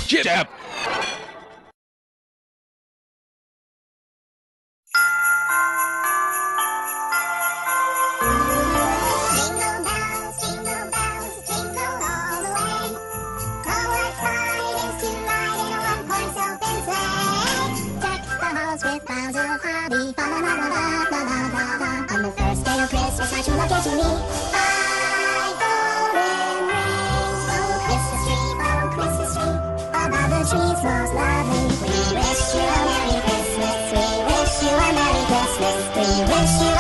Jab. Jingle bells, jingle all the way. Oh, what fun it is to ride in a one-horse open sleigh. Deck the halls with boughs of holly, fa la la la la la la la la. On the first day of Christmas, my true love gave to me five golden rings. Oh, Christmas tree, above the trees most lovely. We wish you a Merry Christmas. We wish you a Merry Christmas. We wish you